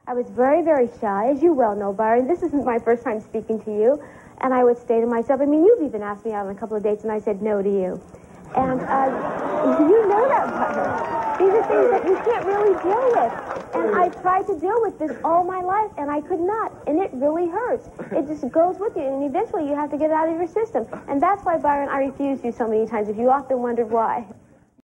I was very, very shy, as you well know, Byron. This isn't my first time speaking to you. And I would say to myself, I mean, you've even asked me out on a couple of dates, and I said no to you. And you know that, Byron. These are things that you can't really deal with. And I tried to deal with this all my life, and I could not. And it really hurts. It just goes with you, and eventually you have to get it out of your system. And that's why, Byron, I refused you so many times, if you often wondered why.